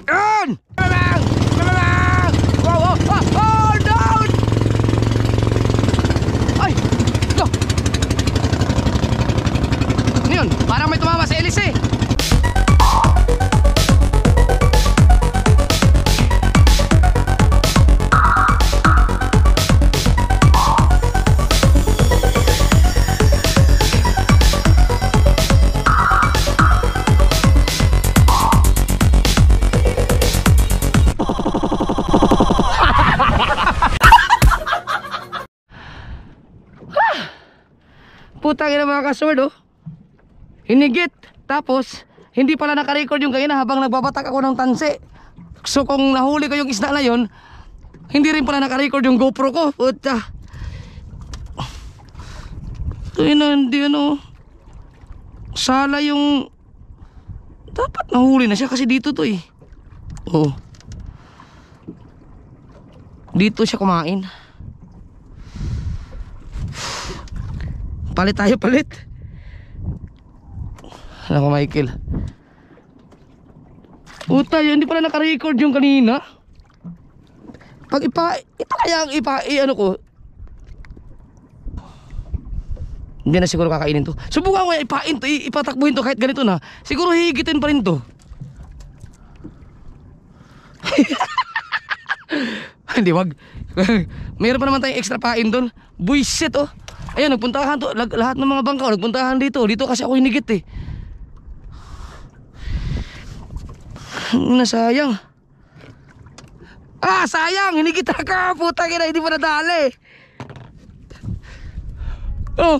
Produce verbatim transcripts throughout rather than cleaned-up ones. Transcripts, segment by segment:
Yan! Malang! Malang! Wow, wow, wow, oh, down! Ay! Ito! Ano yun? Parang may tumama sa hélice. Putang ina mga ka-sword, oh. Hinigit. Tapos hindi pala naka-record yung kanina habang nagbabatak ako ng tansi. So kung nahuli ko yung isda na yun, hindi rin pala naka-record yung GoPro ko. Puta. Ito na, hindi ano. Sala yung... Dapat nahuli na siya kasi dito to eh. Oo. Dito siya kumain. Palit tayo, palit. Ano ko, Michael? Puta, yun, hindi pala naka-record yung kanina. Pag ipa, ito kaya ang ipa, i, ano ko. Hindi na siguro kakainin to. Subukan ko ipain to, ipatakbuhin to kahit ganito na. Siguro higitin pa rin to. Hindi, wag. Mayroon pa naman tayong extra pain doon. Buisit, oh. Ayan, nagpuntahan to. Lahat ng mga bangka, nagpuntahan dito. Dito kasi ako hinigit eh. Nasayang. Ah, sayang. Hinigit ka. Putang ina, hindi pa nadali. Oh.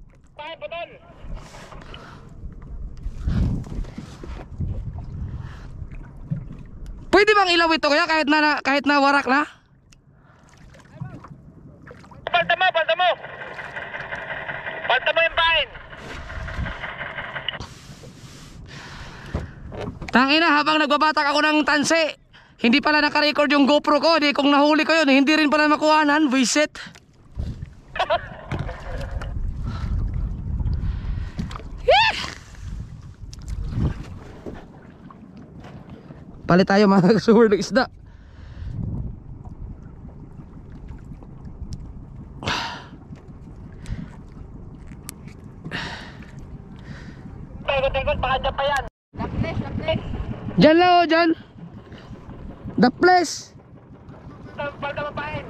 Pwede bang ilaw ito kaya kahit na kahit na warak na? Palta mo, palta mo. Palta mo yung pain. Tangina, habang nagbabatak ako ng tansi, hindi pala naka-record yung GoPro ko. Di kung nahuli ko yun, hindi rin pala makuhanan. Visit. Palit tayo mga kasuwar ng isda. Tingkot-tingkot, baka dyan pa yan. Daples, daples. Dyan lang o, dyan. Daples. Palta mo pain.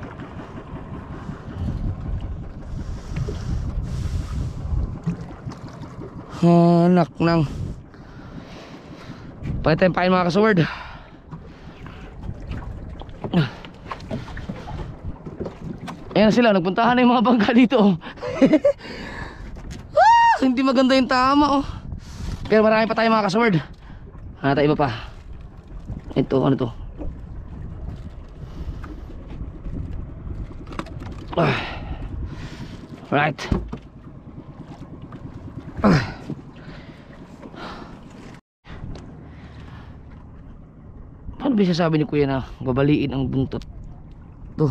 Anak nang. Palit tayong pain mga kasuward. Ayan sila, nagpuntahan na yung mga bangka dito. Ah, hindi maganda yung tama, oh. Pero marami pa tayo mga kasuward. Hanata iba pa. Ito, ano to? Ah. Right. Ah. Paano ba sabi ni kuya na babaliin ang buntot? Ito.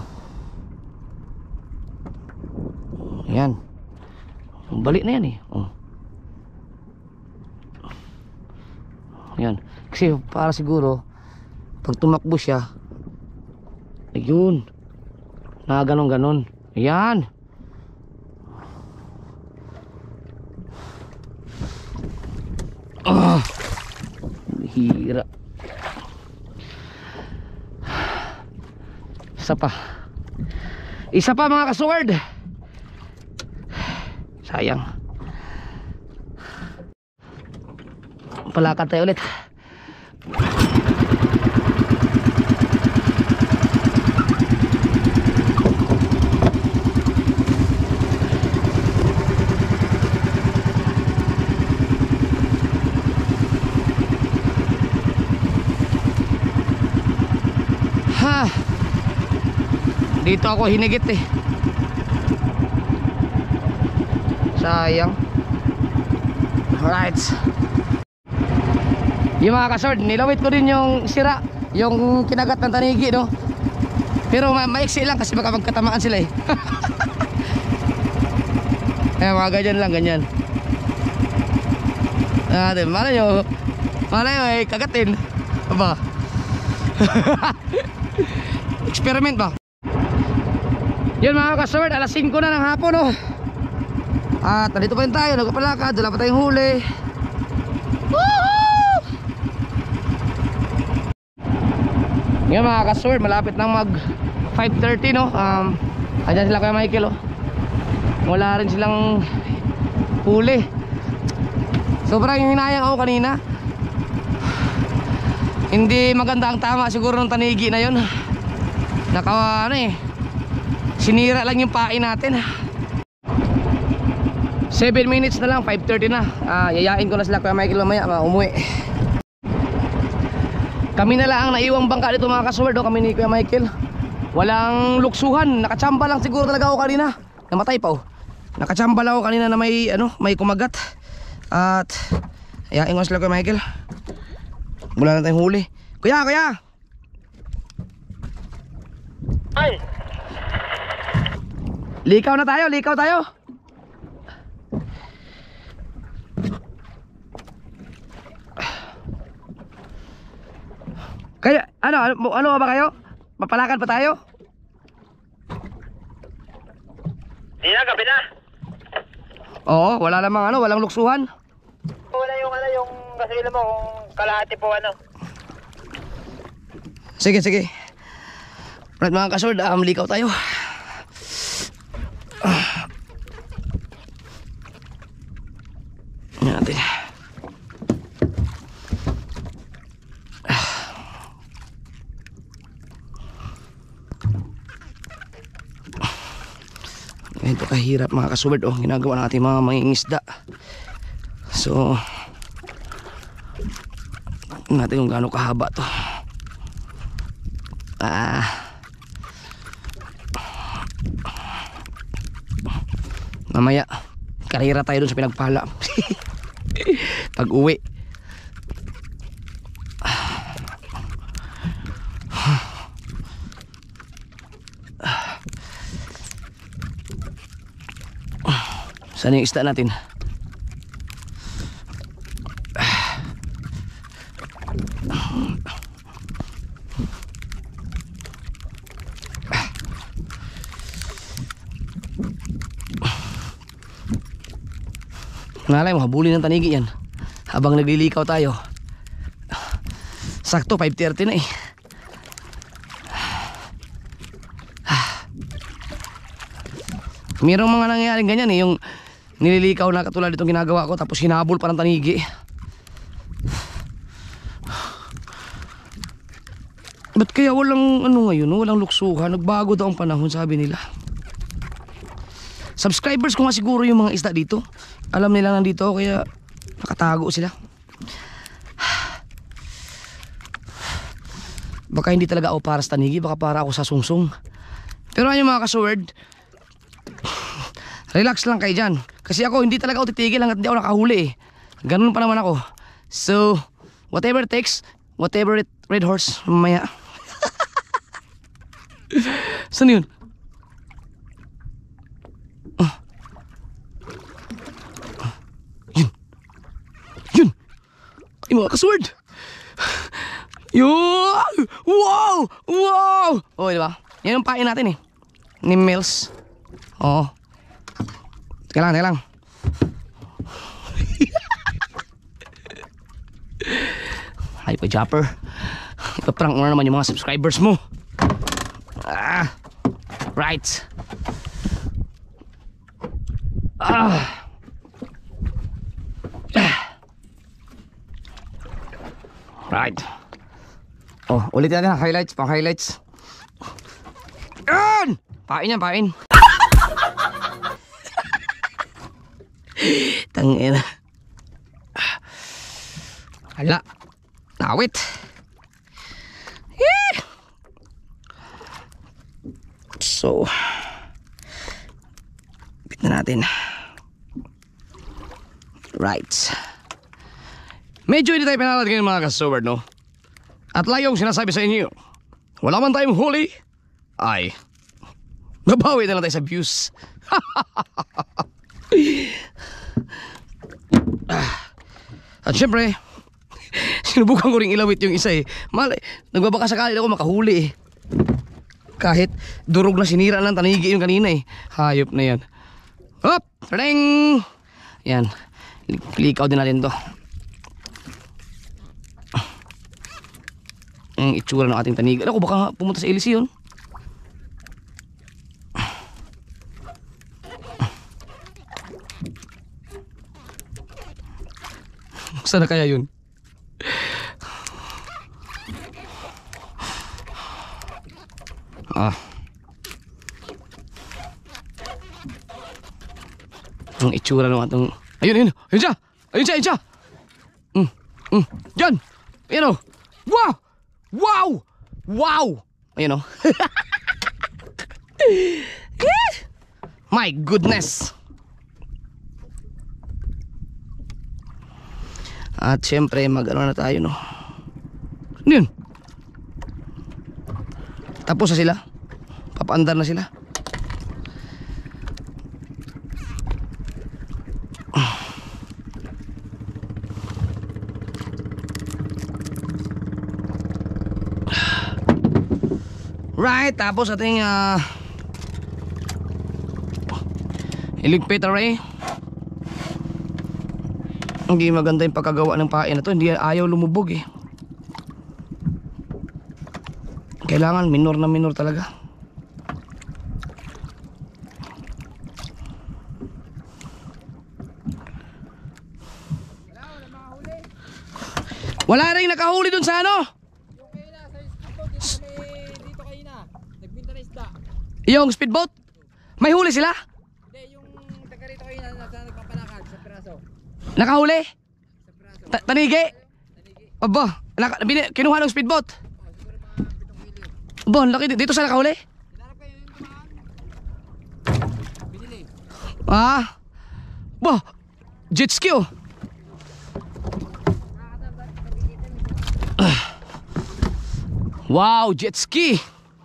Ayan. Balik na yan eh. Oh. Ayan. Kasi para siguro pag tumakbo siya, ayun, na ganon ganon. Ayan. Ah, hira. Isa pa. Isa pa mga kasuward. Sayang. Palakad tayo ulit. Ha. Dito ako hinigit eh. Sayang. Alright. Yung mga kasword, nilawit ko din yung sira, yung kinagat ng tanigi, no? Pero ma maiksi lang kasi baka magkatamaan sila eh. Eh mga ganyan lang, ganyan. Ah, malay nyo, malay nyo eh, kagatin. Aba. Experiment ba? Yun mga kasword, alas singko na ng hapon oh. At nandito pa rin tayo, nagpapalakad, wala pa tayong huli. Woohoo! Ngayon mga kasword, malapit nang mag five thirty no. um, Ayan sila Kuya Michael oh. Wala rin silang huli. Sobrang hinayang ako kanina. Hindi maganda ang tama siguro ng tanigi na yun. Naka ano eh, sinira lang yung pain natin. seven minutes na lang, five thirty na. ah, Yayain ko na sila Kuya Michael mamaya, uh, umuwi. Kami na lang ang naiwang bangka dito mga kasword oh, kami ni Kuya Michael. Walang luksuhan, nakachamba lang siguro talaga ako kanina. Namatay pa oh. Nakachamba lang ako kanina na may ano, may kumagat. At yayain ko na sila Kuya Michael. Wala na tayong huli. Kuya, kuya! Ay! Likaw na tayo, likaw tayo. Kaya, ano, ano, ano ba kayo? Papalakad pa tayo? Hindi na, gabi na. Oo, wala namang ano, walang luksuhan. Wala yung ano, yung gasolina mo kung kalahati po ano. Sige, sige. Right mga kasword, um, likaw tayo. Ah. Yan natin. Ito kahirap mga kasword oh, ginagawa natin mga mangingisda. So natin kung gaano kahaba to. Ah. Mamaya karera tayo dun sa pinagpala. Pag uwi. Saan yung isda natin? Nalay mo, habulin ng tanigi yan habang naglilikaw tayo. Sakto five thirty na eh. Mayroong mga nangyayaring ganyan eh, yung nililikaw na katulad itong ginagawa ko tapos hinabol pa ng tanigi. Ba't kaya walang ano ngayon, walang luksuhan? Nagbago daw ang panahon, sabi nila. Subscribers ko nga siguro yung mga isda dito. Alam nila nandito ako kaya nakatago sila. Baka hindi talaga ako para sa tanigi, baka para ako sa sungsung. Pero ano mga kasword, relax lang kayo dyan. Kasi ako hindi talaga ako titigil hanggat hindi ako nakahuli eh. Ganun pa naman ako. So whatever it takes, whatever it, red horse, mamaya. Saan yun? Uh. Yun. Yun. Ay mga kasword. Yun. Wow. Wow. Oh, diba? Yan yung pain natin eh. Ni Mills. Oo. Teka lang, teka lang. Ay pa Japper. Ipaprank mo na naman yung mga subscribers mo. Ah, right. Ah. Right. Oh, ulitin natin highlights, pang highlights. Yan! Pain yan, pain. Tangina. Hala. Nawit. Eh. So bit na natin. Right. Medyo hindi tayo pinalad ngayon mga kasoward, no? At layong sinasabi sa inyo, wala man tayong huli, ay babawi na lang tayo sa views. At syempre, Sinubukan ko ring ilawit yung isa eh. Malay, nagbabaka sakali ako makahuli eh. Kahit durog na sinira ng tanigi yung kanina eh. Hayop na yan. Hop! Ring! Yan. Likaw din natin to. Ang itsura ng ating tanigi. Ako baka pumunta sa L C yun. Sana kaya yun? Ah. Ang itsura ng atong... Ayun, ayun. Ayun siya. Ayun siya, ayun siya. Mm, mm. Yan. Ayun o. Wow! Wow! Wow! Ayun o. My goodness. At syempre mag-ano na tayo no. Ano yun? Tapos na sila. Papaandar na sila. Right, tapos ating uh, iligpit array. Hindi maganda yung pagkagawa ng pain na to. Hindi ayaw lumubog eh. Kailangan minor na minor talaga. Wala rin nakahuli dun sa ano? Yung kayo na, sa speedboat, yung kami dito kayo na. Nagbinta na isda. Yung speedboat? May huli sila? Hindi, yung taga rito kayo na, nasa nagpapalakad sa piraso. Nakahuli? Sa piraso. Ta tanigi? Tanigi. Aba, naka- bini- kinuha ng speedboat. Oh, siguro mga pitong kilo. Aba, laki dito sa nakahuli? Hinarap kayo yung tumaan. Binili. Ah. Bah, jet ski oh. Wow, jet ski.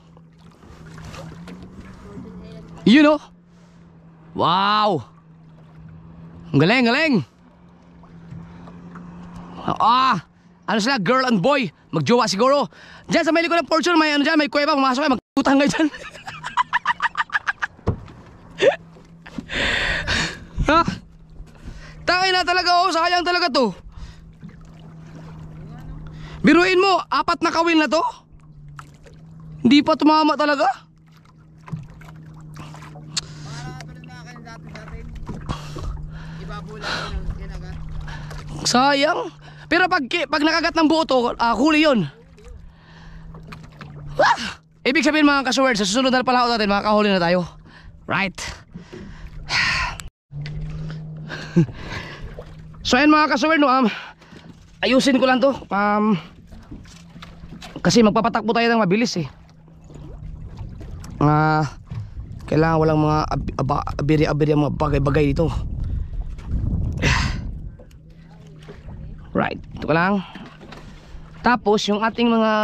You know? Wow. Ang galing, galing. Ah, ano sila, girl and boy. Magjowa siguro. Diyan sa may likod ng portion, may ano dyan, may kuweba. Pumasok kayo, magputang kayo dyan. Ha? Tangay na talaga oh, sayang talaga to. Biruin mo, apat na kawin na to. Hindi pa tumama talaga. Para tulad na kayo dati dati. Ibabula ko ng kinagat. Sayang. Pero pag, pag nakagat ng buo to, uh, huli yun. Ah! Ibig sabihin mga kasuwerd, sa susunod na palaot natin, makakahuli na tayo. Right. So ayan mga kasuwerd, no, um, ayusin ko lang to. Um, kasi magpapatakbo tayo ng mabilis eh. Uh, kailangan walang mga abiri-abiri mga bagay-bagay dito. Right, ito ka lang. Tapos yung ating mga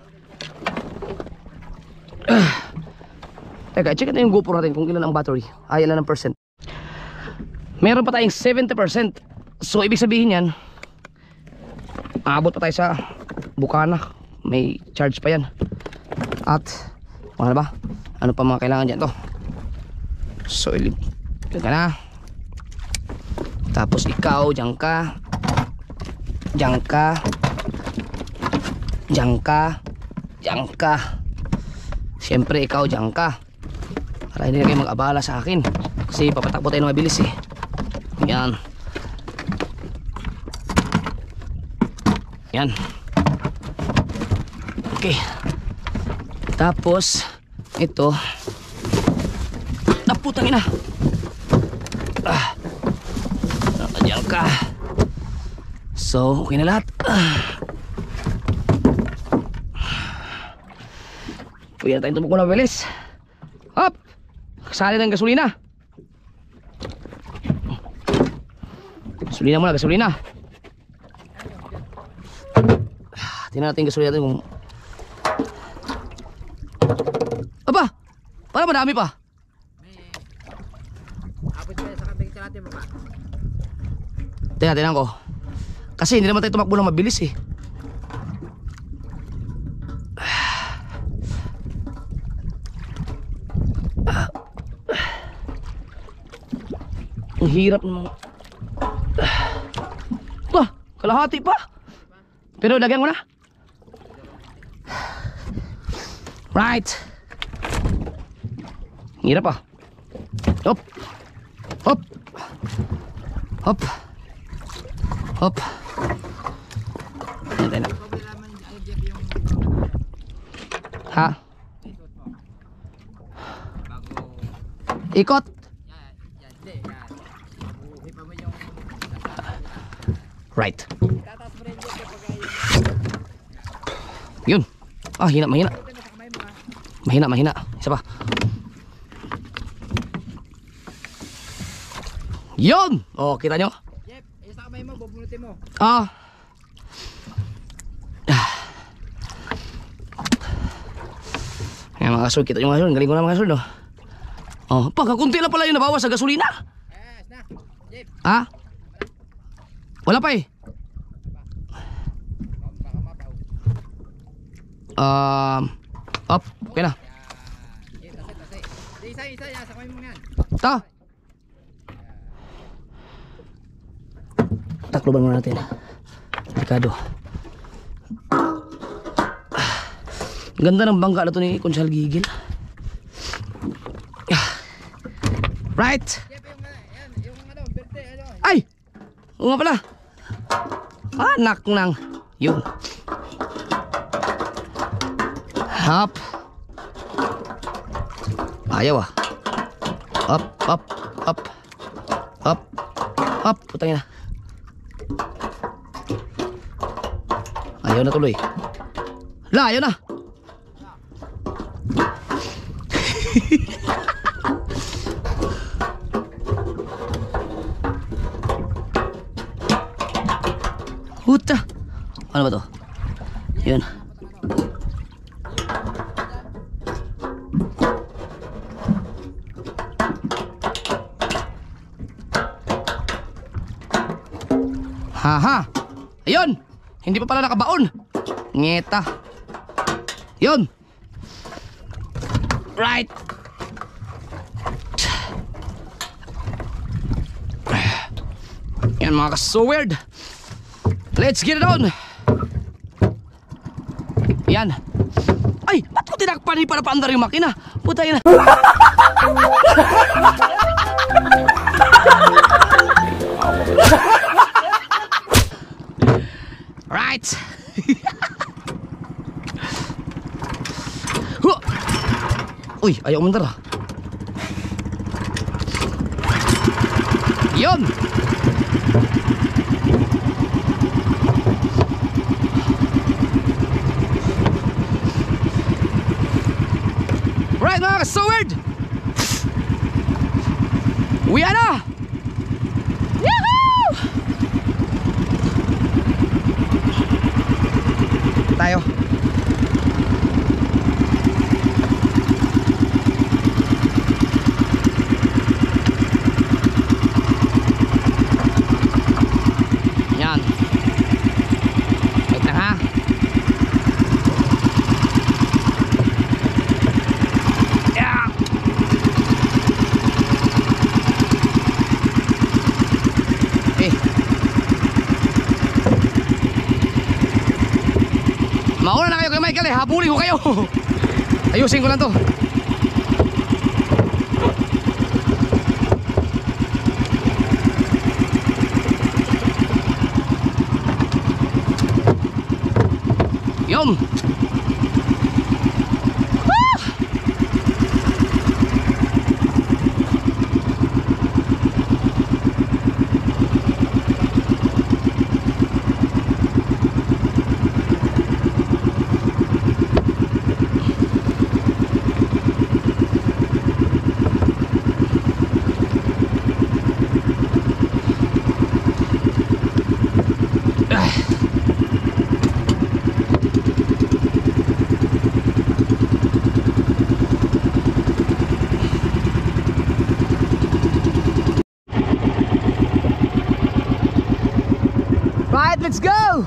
uh, teka, check natin yung GoPro natin kung ilan ang battery. Ay, ilan ang percent. Meron pa tayong seventy percent. So ibig sabihin yan, aabot pa tayo sa Bukana. May charge pa yan. At ano ba? Ano pa mga kailangan dyan to? So ilip ka na. Tapos ikaw, dyan ka. Dyan ka. Dyan ka. Dyan ka. Siyempre ikaw, dyan ka. Para hindi na kayo mag-abala sa akin. Kasi papatakbo tayo ng mabilis eh. Yan. Yan. Okay. Tapos ito. Naputang ina. Ah. Diyan ka. So, okay na lahat. Ah. Pwede na tayong tumakbo na mabilis. Hop! Kasali ng gasolina. Gasolina muna, gasolina. Tingnan natin yung gasolina natin kung... Aba! Parang madami pa. May abot kayo sa kabig natin mo pa. Tingnan, tingnan ko. Kasi hindi naman tayo tumakbo ng mabilis eh. Ang hirap ng mga... Wah, kalahati pa. Pero lagyan mo na. Right. Hirap pa. Hop. Hop. Hop. Hop. Yan na. Ha? Ikot. Right. Yun. Ah, hina, mahina. Mahina, mahina. Isa pa. Yun! Oh, kita nyo? Jeff, isa kamay mo, bubunutin mo. Ah. Ayan mga kasol, kita nyo mga kasol. Galing ko na mga kasol, no? Oh, pagkakunti lang pala yung nabawas sa gasolina. Yes, na. Jeff. Ha? Wala pa eh. Baka mapaw. Um, up, okay na. Yan. Tase, tase. Isa, isa, isa. Sa kamay mo yan. Ta. Takloban muna natin. Delikado. Ganda ng bangka na to ni Konsal Gigil. Right. Jeff, yung, yan, yung ano, birthday, ano. Ay! Oo nga pala. Anak nang. Yun. Hop. Ayaw ah. Up, up, up. Up. Up. Putangin na. Ayaw na tuloy. La, ayaw na. Huta. Ano ba to? Yun. Haha. Ayun. Hindi pa pala nakabaon. Ngeta. Yun. Right. Yan mga ka-so-weird. Let's get it on. Yan. Ay, ba't ko tinakpan para paandar yung makina? Putay na. Right. Uy, ayaw umandar ah. Yun. Right mga ka-so-weird. Uwi na. Yahoo! Tayo. Yan. Wait na ha. Yeah. Eh. Mauna na kayo kay Michael eh. Habulin ko kayo. Ayusin ko lang to. Yum. Let's go!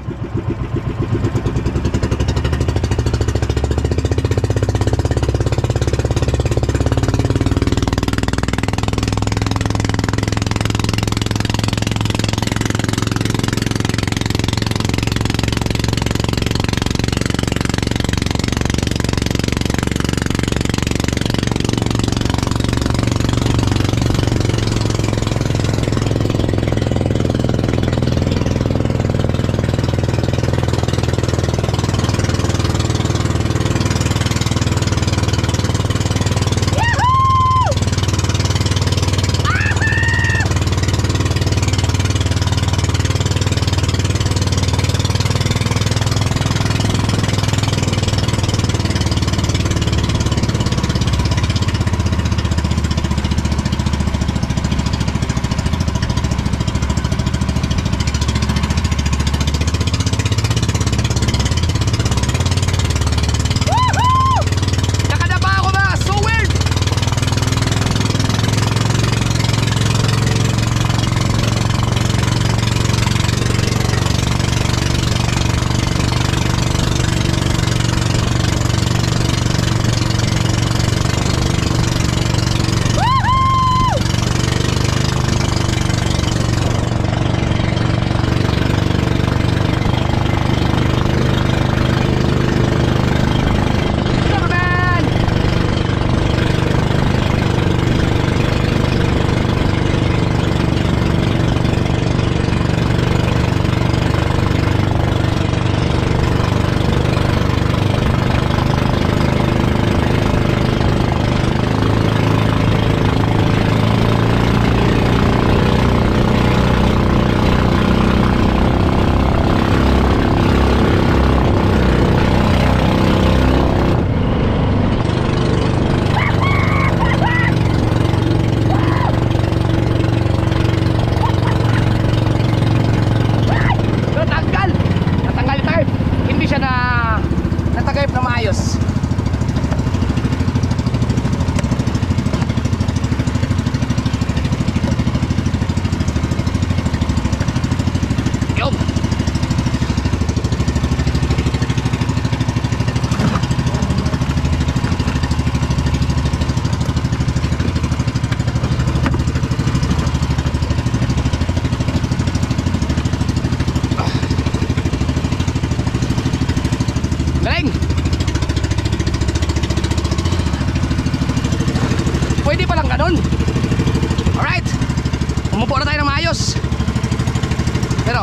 Pero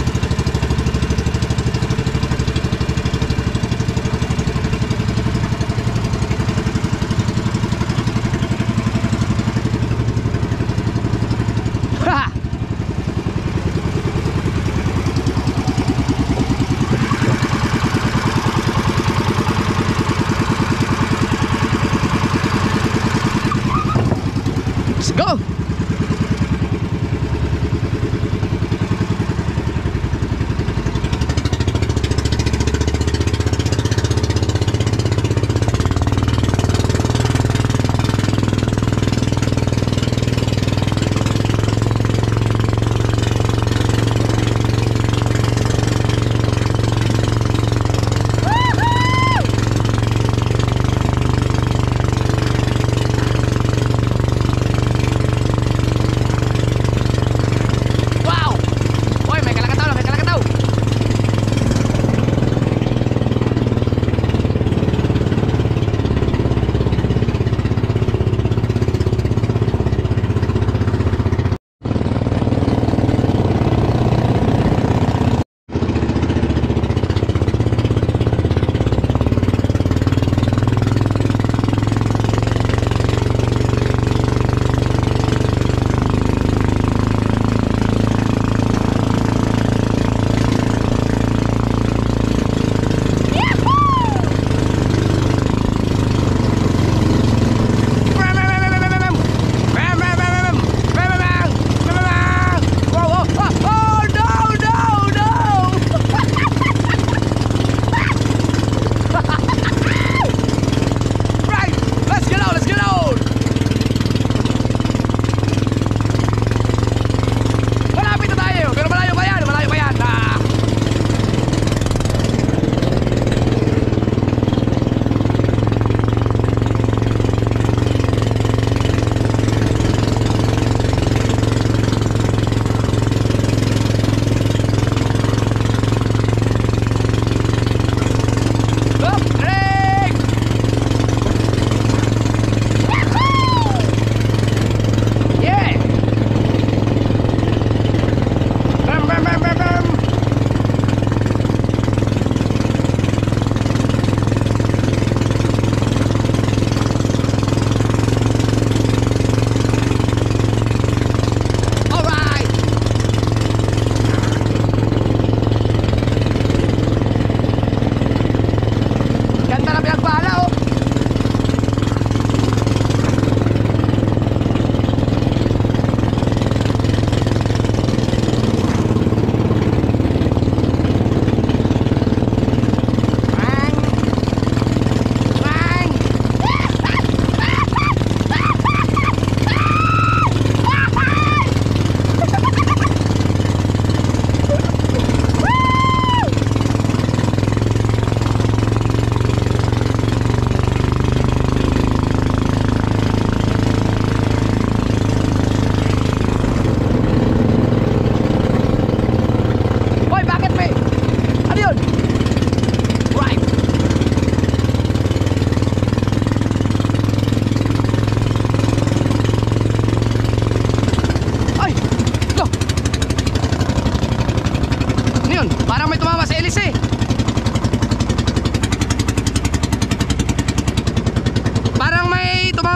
ha! Let's go!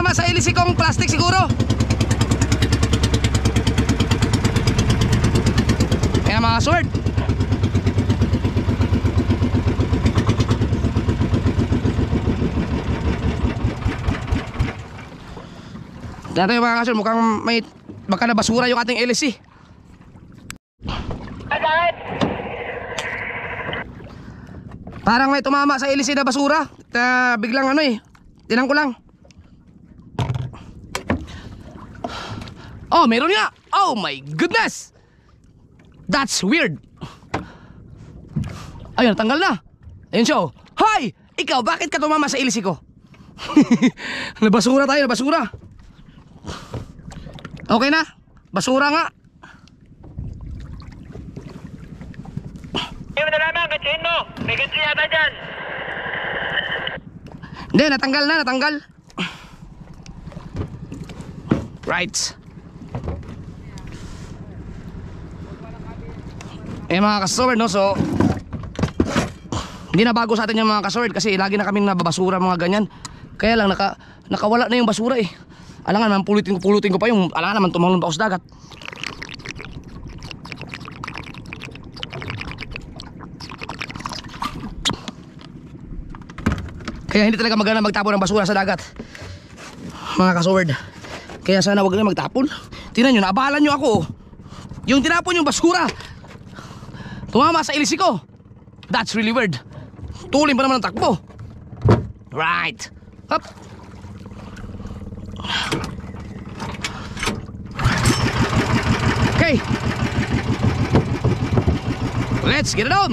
tumama sa hélice kong plastic siguro. Ayan mga sword. Dito yung mga kasword, mukhang may baka na basura yung ating hélice. Bakit? Parang may tumama sa hélice na basura. Ta, biglang ano eh. Tinang ko lang. Oh, meron nga. Oh my goodness. That's weird. Ayun, tanggal na. Ayun siya oh. Hoy! Ikaw, bakit ka tumama sa hélice ko? Nabasura tayo, nabasura. Okay na. Basura nga. Hindi mo nalaman, gatsin mo. May gatsin yata dyan. Hindi, natanggal na, natanggal. Right. Eh mga kasword, no, so hindi na bago sa atin yung mga kasword kasi lagi na kaming nababasura mga ganyan. Kaya lang naka, nakawala na yung basura eh. Alangan naman pulutin ko, pulutin ko pa yung alangan naman tumalon pa ako sa dagat. Kaya hindi talaga maganda magtapon ng basura sa dagat, mga kasword. Kaya sana wag na magtapon. Tingnan nyo, naabalan nyo ako. Yung tinapon yung basura tumama sa hélice ko. That's really weird. Tulin pa naman ang takbo. Right. Up. Okay. Let's get it on.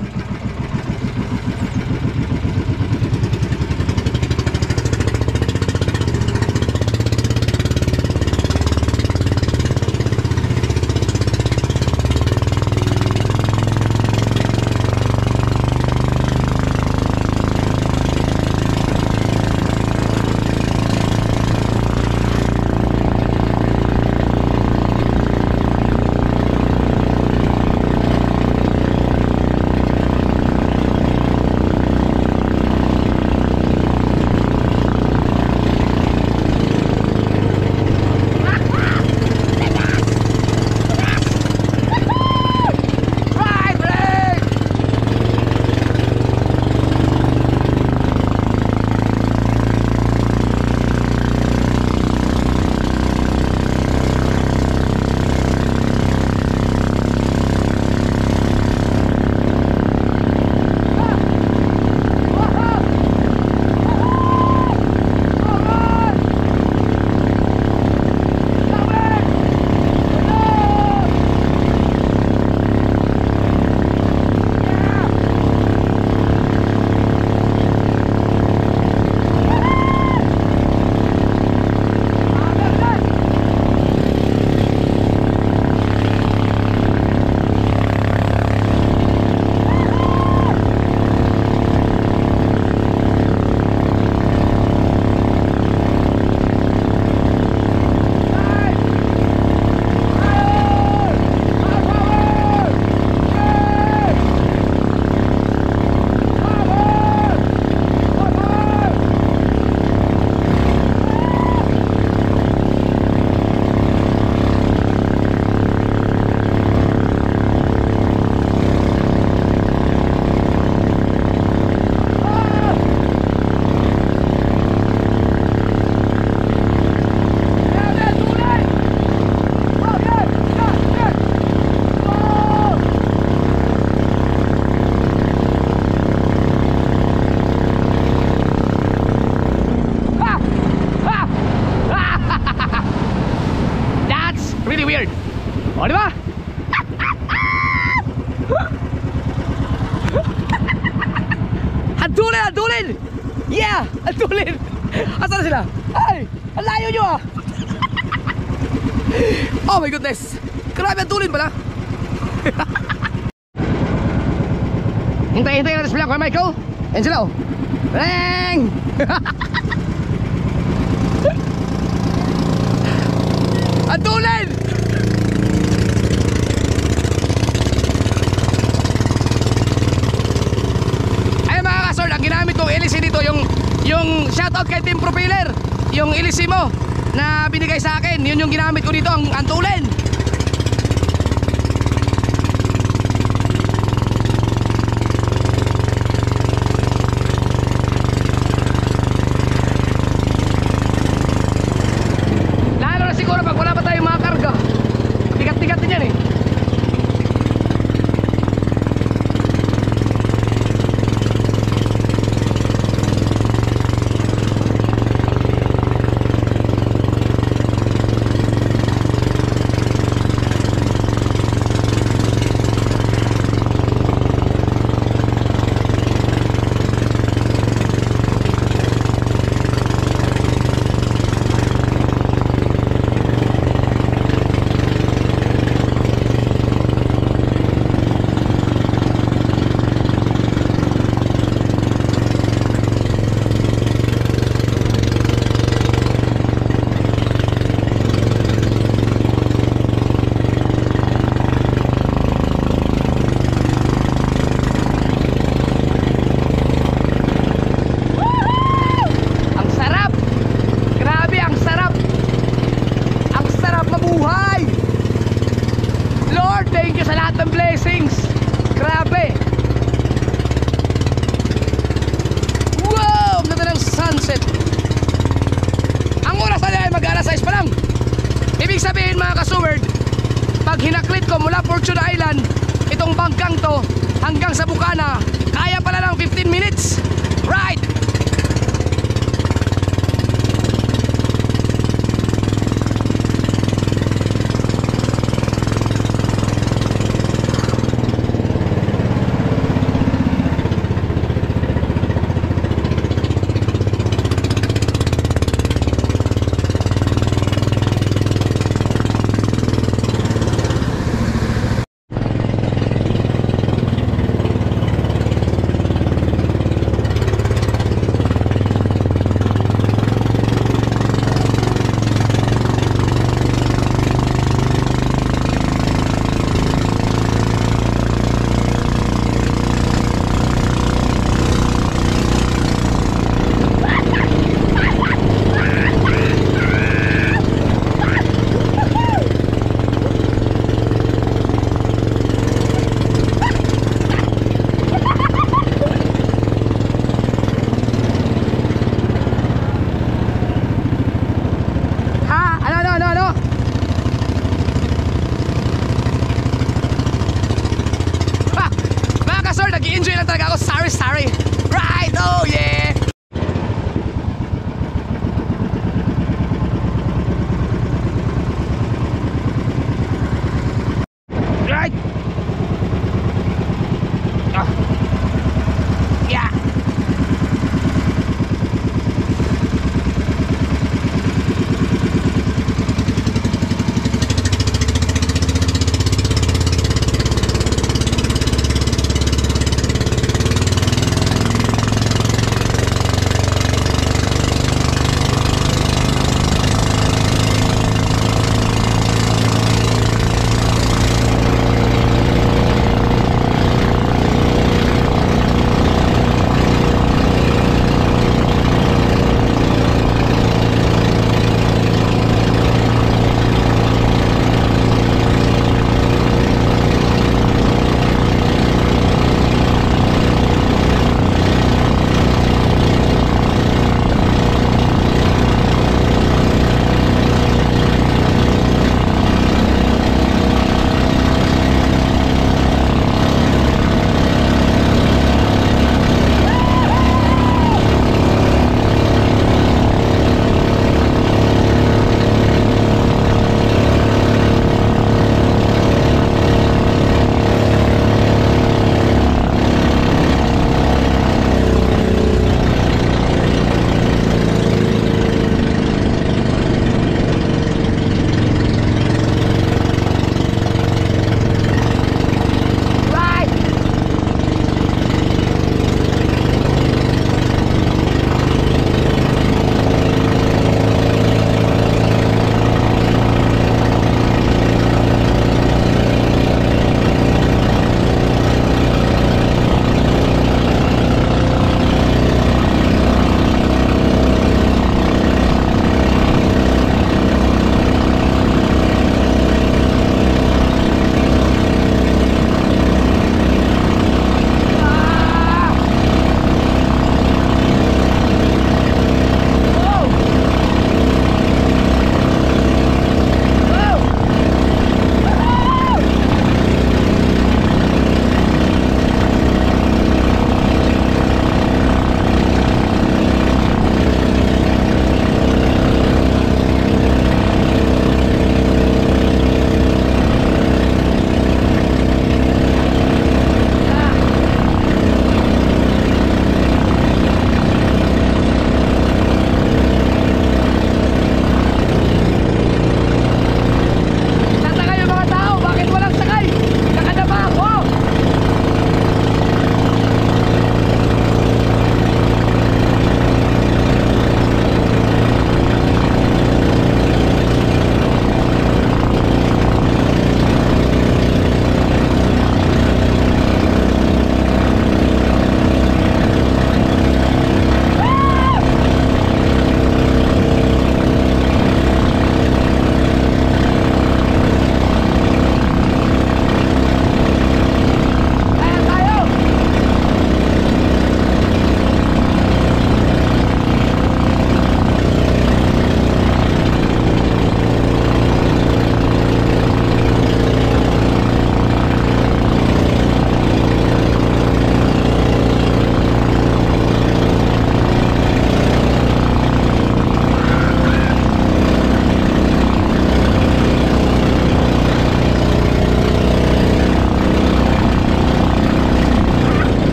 O, di ba? Hadulin, hadulin! Yeah! Hadulin! Asan na sila? Ay! Ang layo nyo ah! Oh my goodness! Grabe, hadulin pala! Hintay, hintay natin sila, Kuya Michael! Ayan sila oh! Reng! Hadulin! Ang ginamit kong hélice dito yung yung shoutout kay Team Propeller, yung Ilisimo na binigay sa akin, yun yung ginamit ko dito, ang antulin. Lalo na siguro pag wala pa tayong mga karga, tigat-tigat din yan eh. Pag hinaklit ko mula Fortune Island, itong bangkang to hanggang sa Bukana, kaya pala lang fifteen minutes. Right!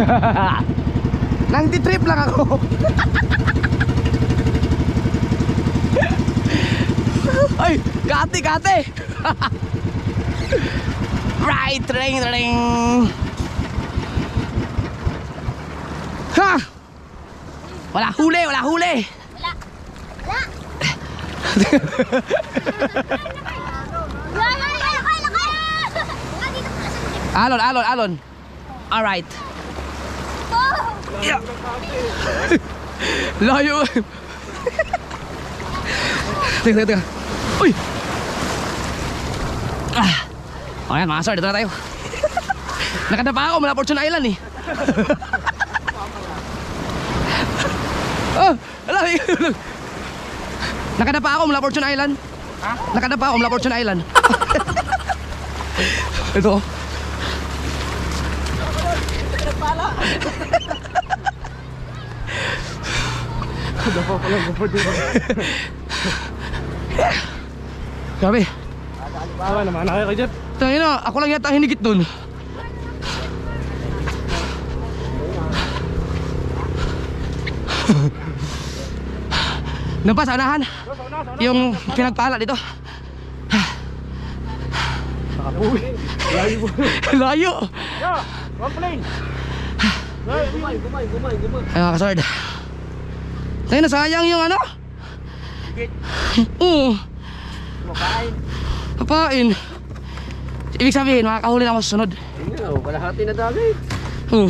Nangtitrip lang ako. Ay, kate, kate. Right, ring, ring. Ha! Wala huli, wala huli. Wala. Wala. Wala, lakay, lakay, lakay. Wala dito pala sa jeep. Alon, alon, alon. Alright. Oh. Yeah. Layo. Teka, teka, teka. Uy! Ah. O yan mga sir, dito na tayo. Nakadapa ako mula Fortune Island eh. Oh, alam. Nakadapa ako mula Fortune Island. Ha? Nakadapa ako mula Fortune Island. Ito. Grabe. Bawa naman, nakaya ka dyan. Tayo na, ako lang yata hinigit dun. Doon pa sa unahan. Yung pinagpala dito. Nakapuwi. Layo po. Layo. Yeah, one plane. Gumay, gumay, gumay, gumay. Ay mga kasard. Tayo na, sayang yung ano. Oo. Makain. Papain. Ibig sabihin, makakahuli na ako sa sunod. Oo, kalahati na dali. Oo.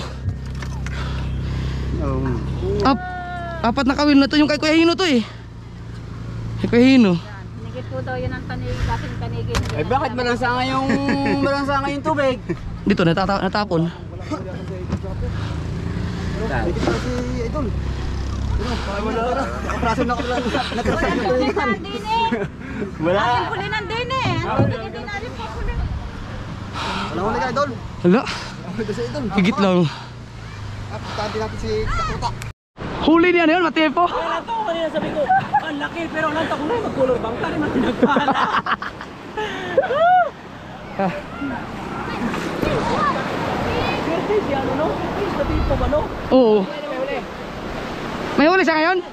Ap apat na kawin na to, yung kay Kuya Hino to eh. Kay Kuya Hino. Nigit po daw yun ang tanig, dating tanigin. Ay bakit malansanga yung malansanga yung tubig? Dito, natata natapon. Si Idol. Napraso na ko lang. Napraso na ko lang. Wala. Ang huli ng din eh. Ang huli din natin po huli. Wala ko na Idol. Hala, Ito si Idol. higit lang. Tapos natin si Katuta. Huli niya na yun, matiempo. Wala to, kanina sabi ko, ang laki, pero nanta ko na yung mag-color bang ka naman pinagpala. Swerte si ano no? Swerte sa tipo ba no? Oo. May huli siya ngayon?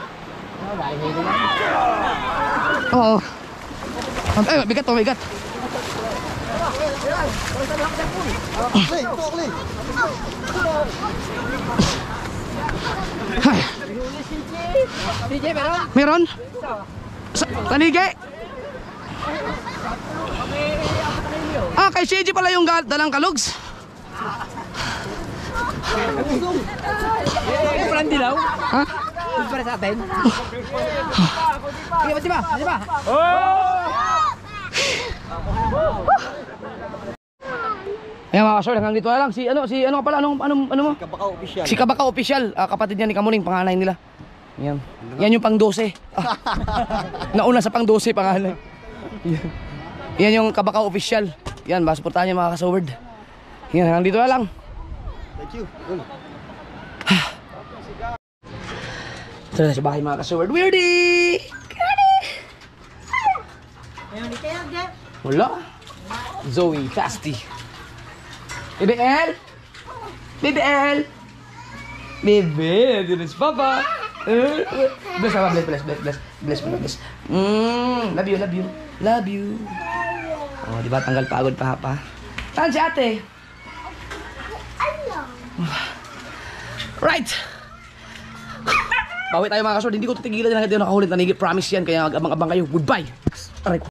Oo. Ay, bigat to, bigat. Klay, ito klay. Ay, D J meron? meron? Sa tanige? Ah, kay C J pala yung gal- dalang kalugs. Yung friend dilaw? Ha? Yung para sa atin? Sige, di ba? Di ba? Ayan mga kasor, hanggang dito na lang. Si ano, si ano ka pala, anong, anong, ano mo? Kabaka official. Si Kabaka Official, ah, kapatid niya ni Kamuning, panganay nila. Yan. Yan yung pang dose. Ah. Nauna sa pang dose panganay. Yan. Yan yung Kabaka Official. Yan, masuportahan niyo mga kasoward. Yan, hanggang dito na lang. Thank you. Ito na sa bahay mga kasoward. Weirdy! Wala. Zoe, Fasti. Bebe El! Bebe El! Bebe, dinis papa. Uh, bless, papa, bless, bless, bless, bless, bless, bless, bless. Mm, love you, love you, love you. Oh, di ba tanggal pagod pa pa? Saan si ate? Right! Bawi tayo mga kasod, hindi ko titigilan na hindi ako nakahuli tanigi. Promise yan, kaya abang-abang kayo. Goodbye! Aray ko.